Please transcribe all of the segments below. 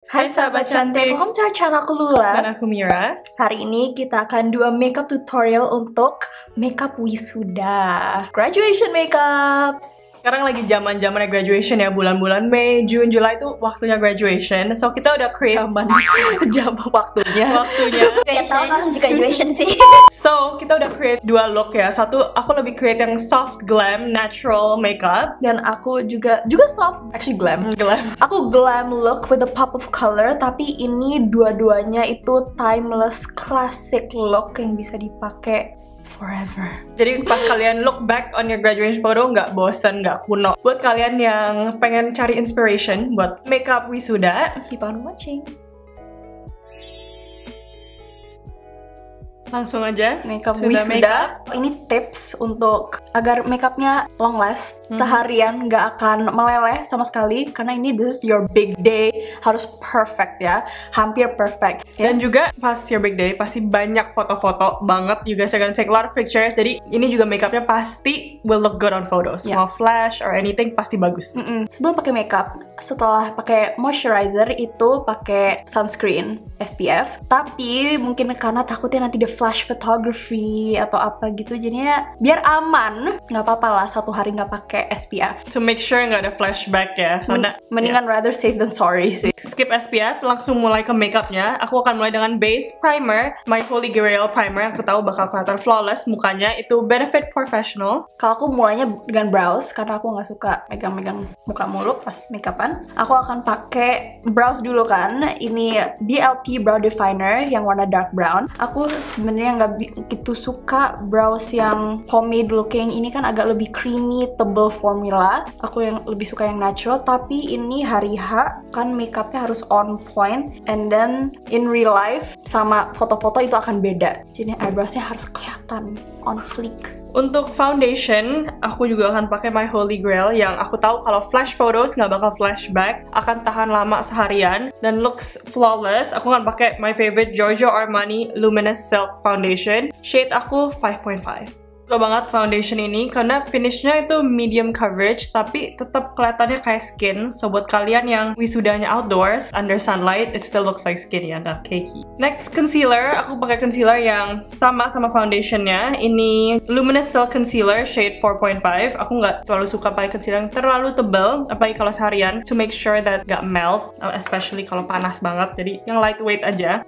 Hai sahabat cantik, welcome to our channel, aku Lula. Dan aku Mira. Hari ini kita akan do a makeup tutorial untuk makeup wisuda, graduation makeup. Sekarang lagi zaman-zamannya graduation ya, bulan-bulan Mei, June, July itu waktunya graduation. So kita udah create waktunya. Tiap tahun orang di graduation sih. So kita udah create dua look ya. Satu aku lebih create yang soft glam, natural makeup. Dan aku juga soft, actually glam. Aku glam look with a pop of color, tapi ini dua-duanya itu timeless classic look yang bisa dipakai forever. Jadi pas kalian look back on your graduation photo, nggak bosen, nggak kuno. Buat kalian yang pengen cari inspiration buat makeup wisuda, Keep on watching. langsung aja Makeup wisuda. Ini tips untuk agar makeupnya long last, seharian nggak akan meleleh sama sekali. Karena ini this is your big day, harus perfect ya, hampir perfect. Dan juga pas your big day pasti banyak foto-foto banget. You guys are gonna take a lot of pictures. Jadi ini juga makeupnya pasti will look good on photos. Mau flash or anything pasti bagus. Sebelum pakai makeup, setelah pakai moisturizer itu pakai sunscreen SPF. Tapi mungkin karena takutnya nanti the flash photography atau apa gitu, jadinya biar aman nggak apa-apa lah 1 hari nggak pakai SPF. To make sure nggak ada flashback ya. Mendingan rather safe than sorry sih. Skip SPF, langsung mulai ke makeupnya. Aku akan mulai dengan base primer, my Holy Grail primer. Aku tahu bakal kelihatan flawless mukanya. Itu Benefit Professional. Kalau aku mulainya dengan brows karena aku nggak suka megang-megang muka mulu pas makeupan. Aku akan pakai brows dulu kan. Ini BLT Brow Definer yang warna dark brown. Aku sebenarnya nggak begitu suka brows yang pomade looking. Ini kan agak lebih creamy, tebal formula. Aku yang lebih suka yang natural. Tapi ini hari H kan makeupnya harus on point. And then in real life sama foto-foto itu akan beda. Jadi eyebrowsnya harus kelihatan on fleek. Untuk foundation, aku juga akan pakai my Holy Grail yang aku tahu kalau flash photos nggak bakal flashback, akan tahan lama seharian dan looks flawless. Aku akan pakai my favorite Giorgio Armani Luminous Silk Foundation. Shade aku 5.5. Suka banget foundation ini karena finishnya itu medium coverage tapi tetap kelihatannya kayak skin. So buat kalian yang wisudanya outdoors under sunlight, it still looks like skin ya, not cakey. Next, concealer. Aku pakai concealer yang sama foundationnya. Ini Luminous Silk Concealer shade 4.5. Aku nggak terlalu suka pakai concealer yang terlalu tebal, apalagi kalau seharian, to make sure that gak melt, especially kalau panas banget. Jadi yang lightweight aja.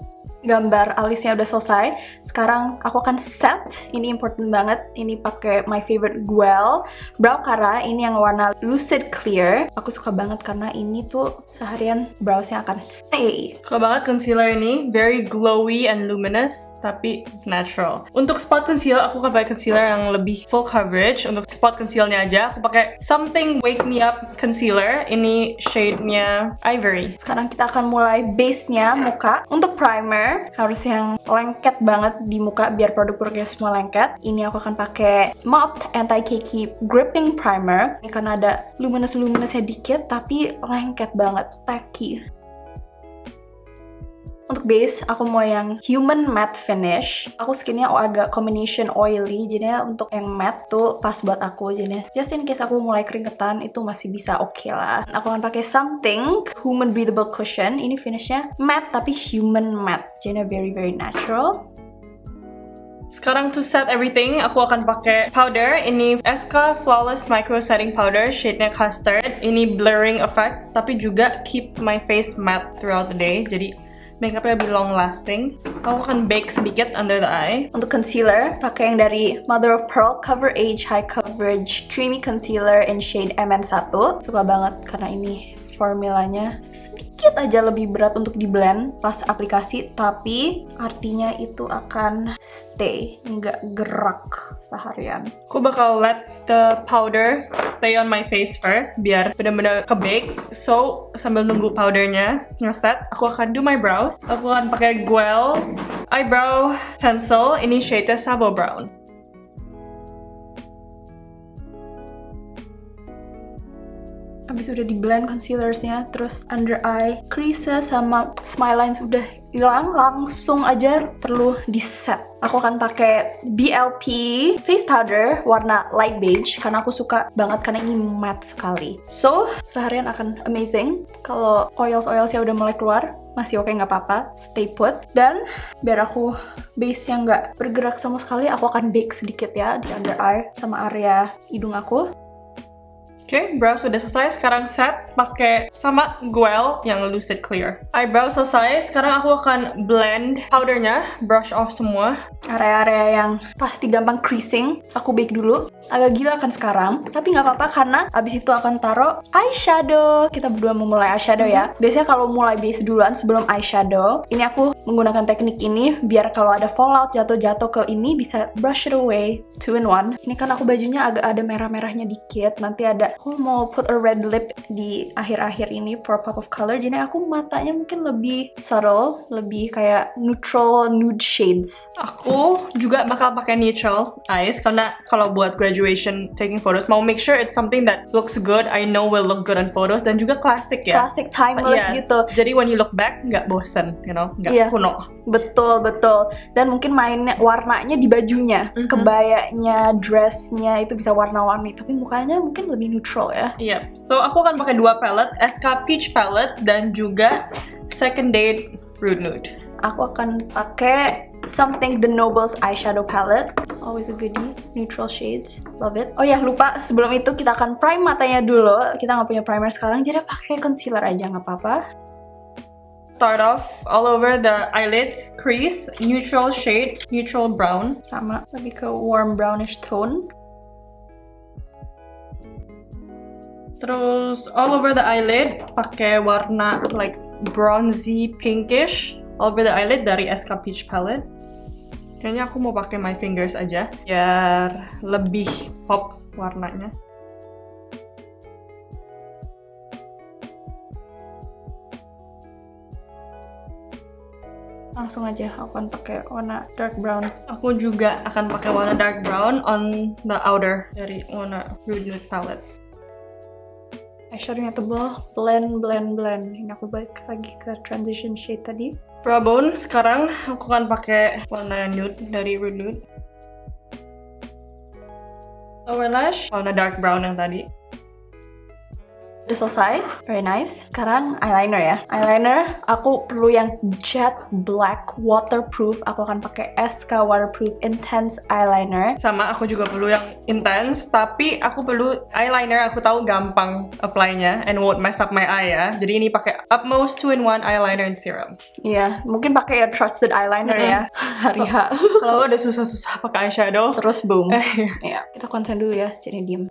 Gambar alisnya udah selesai. Sekarang aku akan set. Ini important banget. Ini pakai my favorite Guel Brow Cara. Ini yang warna Lucid Clear. Aku suka banget karena ini tuh seharian browsnya akan stay. Suka banget concealer ini. Very glowy and luminous, tapi natural. Untuk spot conceal, aku akan pakai concealer yang lebih full coverage. Untuk spot concealnya aja, aku pakai Something Wake Me Up Concealer. Ini shade-nya Ivory. Sekarang kita akan mulai base-nya muka. Untuk primer harus yang lengket banget di muka biar produk-produknya semua lengket. Ini aku akan pakai MOP Anti-Cakey Gripping Primer. Ini karena ada luminous-luminousnya dikit tapi lengket banget, tacky. Untuk base, aku mau yang human matte finish. Aku skinnya agak combination oily, jadinya untuk yang matte tuh pas buat aku. Jadinya just in case aku mulai keringetan, itu masih bisa oke lah. Aku akan pakai Something Human Breathable Cushion. Ini finishnya matte tapi human matte, jadinya very natural. Sekarang to set everything, aku akan pakai powder. Ini SK Flawless Micro Setting Powder, shade-nya Custard. Ini blurring effect, tapi juga keep my face matte throughout the day. Jadi makeupnya lebih long lasting. Aku akan bake sedikit under the eye. Untuk concealer, pakai yang dari Mother of Pearl Cover Age High Coverage Creamy Concealer in shade MN1. Suka banget karena ini formulanya sedikit aja lebih berat untuk di blend pas aplikasi, tapi artinya itu akan stay, nggak gerak seharian. Aku bakal let the powder stay on my face first biar benar-benar ke-bake. So sambil nunggu powdernya ngeset, aku akan do my brows. Aku akan pakai Guel Eyebrow Pencil. Ini shade-nya Sabo Brown. Habis udah di blend concealersnya, terus under eye creases sama smile lines udah hilang, langsung aja perlu di set. Aku akan pakai BLP face powder warna light beige karena aku suka banget karena ini matte sekali. So seharian akan amazing. Kalau oilsnya udah mulai keluar masih oke, nggak apa-apa, stay put. Dan biar aku base-nya nggak bergerak sama sekali, aku akan bake sedikit ya di under eye sama area hidung aku. Oke, brows sudah selesai. Sekarang set pakai sama Guel yang Lucid Clear. Eyebrow selesai. Sekarang aku akan blend powdernya, brush off semua. Area-area yang pasti gampang creasing, aku bake dulu. Agak gila kan sekarang, tapi nggak apa-apa karena abis itu akan taruh eyeshadow. Kita berdua memulai eyeshadow ya. Biasanya kalau mulai base duluan sebelum eyeshadow, ini aku menggunakan teknik ini biar kalau ada fallout jatuh-jatuh ke ini bisa brush it away, 2 in 1. Ini kan aku bajunya agak ada merah-merahnya dikit, nanti ada aku mau put a red lip di akhir-akhir ini for pop of color, jadi aku matanya mungkin lebih subtle, lebih kayak neutral nude shades. Aku juga bakal pakai neutral eyes karena kalau buat graduation taking photos mau make sure it's something that looks good, I know will look good on photos, dan juga classic ya. Classic, timeless gitu. Jadi when you look back nggak bosen, you know, nggak kuno. Betul. Dan mungkin mainnya warnanya di bajunya, kebayanya, dressnya itu bisa warna-warni, tapi mukanya mungkin lebih neutral ya. Iya, so aku akan pakai 2 palette, SK Peach palette dan juga Second Date Rude Nude. Aku akan pakai Something The Nobles eyeshadow palette, always a goodie, neutral shades, love it. Oh ya, lupa, sebelum itu kita akan prime matanya dulu. Kita nggak punya primer sekarang, jadi pakai concealer aja nggak apa-apa. Start off all over the eyelids crease, neutral shade, neutral brown. Sama, lebih ke warm brownish tone. Terus all over the eyelid pakai warna like bronzy pinkish all over the eyelid dari SK Peach palette. Kayaknya aku mau pakai my fingers aja biar lebih pop warnanya. Langsung aja aku akan pakai warna dark brown. Aku juga akan pakai warna dark brown on the outer dari warna Rude Nude palette. Eyeshadownya tebal, blend. Ini aku balik lagi ke transition shade tadi. Brow bone, sekarang aku akan pakai warna nude dari Rude Nude. Lower lash, warna dark brown yang tadi. Udah selesai, very nice. Sekarang eyeliner ya. Eyeliner, aku perlu yang jet black waterproof. Aku akan pakai SK Waterproof Intense Eyeliner. Sama, aku juga perlu yang intense, tapi aku perlu eyeliner aku tahu gampang apply-nya and won't mess up my eye ya. Jadi ini pakai Utmost 2-in-1 eyeliner and serum. Iya, mungkin pakai ya trusted eyeliner ya. Hari H. Kalau udah susah-susah pakai eyeshadow, terus boom. Iya, kita konsen dulu ya, jadi diem.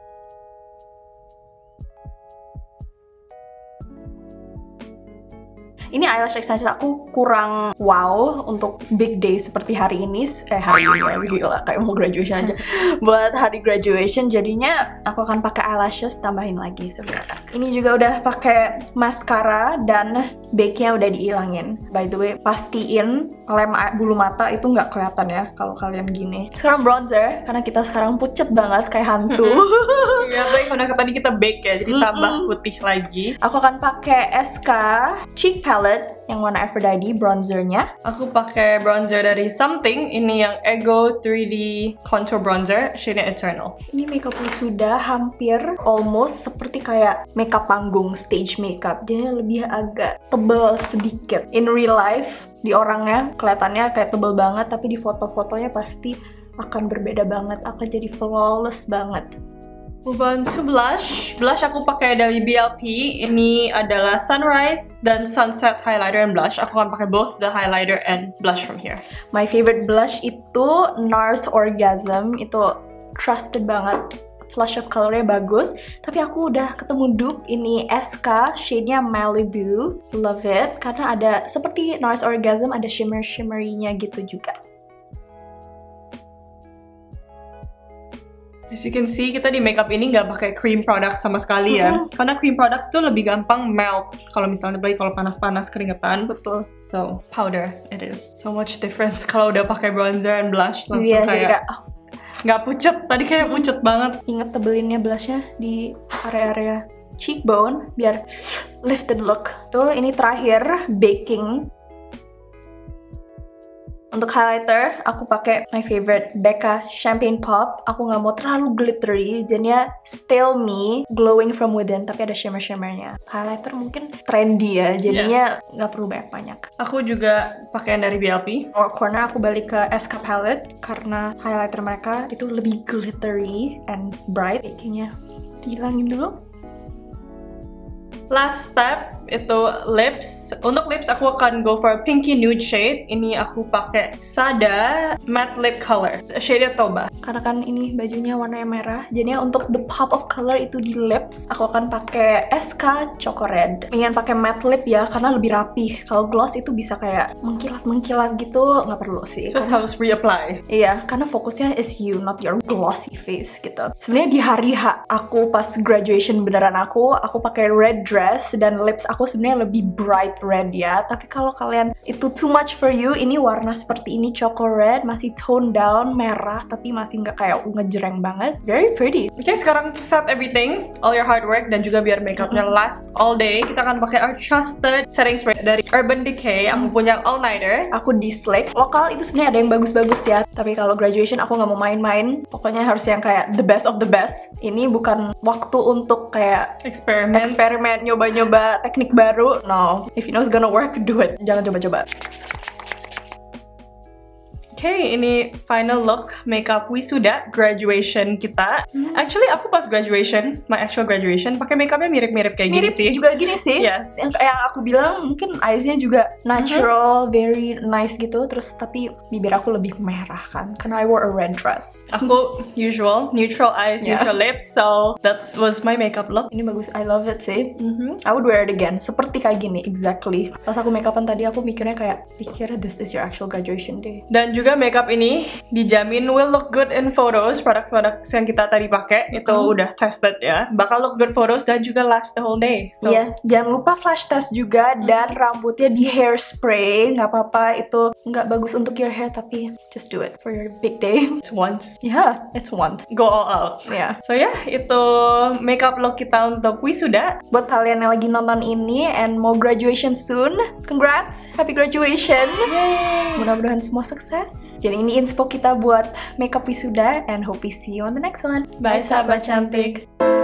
Ini eyelash extension aku kurang wow untuk big day seperti hari ini. Hari ini ya, gila kayak mau graduation aja. Buat hari graduation jadinya aku akan pakai eyelashes tambahin lagi sebenarnya. Ini juga udah pakai mascara dan bake-nya udah dihilangin. By the way, pastiin lem bulu mata itu nggak kelihatan ya kalau kalian gini. Sekarang bronzer karena kita sekarang pucet banget kayak hantu. Iya, tapi karena tadi kita bake ya, jadi tambah putih lagi. Aku akan pakai SK Cheek Palette yang warna Aphrodite bronzernya. Aku pakai bronzer dari Something, ini yang Ego 3D Contour Bronzer, shade-nya Eternal. Ini makeupnya sudah hampir almost seperti kayak makeup panggung, stage makeup. Jadi lebih agak tebal sedikit. In real life, di orangnya kelihatannya kayak tebal banget, tapi di foto-fotonya pasti akan berbeda banget, akan jadi flawless banget. Move on to blush. Blush aku pakai dari BLP. Ini adalah Sunrise dan Sunset highlighter and blush. Aku akan pakai both the highlighter and blush from here. My favorite blush itu NARS Orgasm. Itu trusted banget. Flush of colornya bagus. Tapi aku udah ketemu dupe. Ini SK, shade-nya Malibu. Love it. Karena ada seperti NARS Orgasm, ada shimmer-shimmerinya gitu juga. As you can see, kita di makeup ini nggak pakai cream product sama sekali ya. Karena cream products tuh lebih gampang melt. Kalau misalnya apalagi kalau panas-panas keringetan. Betul. So, powder it is. So much difference kalau udah pakai bronzer and blush. Langsung kayak nggak pucet. Tadi kayak pucet banget. Ingat tebelinnya blushnya di area-area cheekbone biar lifted look. Tuh, ini terakhir baking. Untuk highlighter, aku pakai my favorite Becca Champagne Pop. Aku nggak mau terlalu glittery, jadinya still me, glowing from within, tapi ada shimmer-shimmernya. Highlighter mungkin trendy ya, jadinya nggak perlu banyak-banyak. Aku juga pakai yang dari BLP. Corner aku balik ke SK Palette, karena highlighter mereka itu lebih glittery and bright. Kayaknya dihilangin dulu. Last step itu lips. Untuk lips aku akan go for a pinky nude shade. Ini aku pakai Sada matte lip color, shade Toba. Karena kan ini bajunya warna merah, jadinya untuk the pop of color itu di lips aku akan pakai SK Choco Red. Ingin pakai matte lip ya, karena lebih rapi. Kalau gloss itu bisa kayak mengkilat-mengkilat gitu, nggak perlu sih. Terus harus reapply. Iya, karena fokusnya is you, not your glossy face gitu. Sebenarnya di hari H aku pas graduation beneran aku pakai red dress dan lips aku sebenarnya lebih bright red ya. Tapi kalau kalian itu too much for you, ini warna seperti ini Choco Red, masih tone down merah tapi masih nggak kayak ngejreng banget. Very pretty. Oke, sekarang to set everything, all your hard work, dan juga biar makeupnya last all day, kita akan pakai our trusted setting spray dari Urban Decay. Aku punya all nighter. Aku di Slick. Lokal itu sebenarnya ada yang bagus-bagus ya. Tapi kalau graduation aku nggak mau main-main. Pokoknya harus yang kayak the best of the best. Ini bukan waktu untuk kayak eksperimen, nyoba-nyoba teknik baru. No, if you know it's gonna work, do it. Jangan coba-coba. Okay, ini final look makeup wisuda graduation kita. Actually, aku pas graduation, my actual graduation, pakai makeupnya mirip-mirip kayak gini sih. Juga gini sih. Yes. Yang aku bilang mungkin eyesnya juga natural, very nice gitu. Terus tapi bibir aku lebih merah kan, karena I wore a red dress. Aku usual, neutral eyes, neutral lips, so that was my makeup look. Ini bagus, I love it sih. I would wear it again, seperti kayak gini, exactly. Pas aku makeupan tadi aku mikirnya kayak, pikir this is your actual graduation day. Dan juga makeup ini dijamin will look good in photos. Produk-produk yang kita tadi pakai itu udah tested ya, bakal look good photos dan juga last the whole day. So jangan lupa flash test juga dan rambutnya di hairspray. Nggak apa-apa, itu nggak bagus untuk your hair, tapi just do it for your big day. It's once. Yeah, it's once. Go all out. Yeah. So itu makeup look kita untuk wisuda. Buat kalian yang lagi nonton ini and mau graduation soon, congrats, happy graduation. Yay. Mudah-mudahan semua sukses. Jadi ini inspo kita buat makeup wisuda and hope we see you on the next one. Bye sahabat cantik.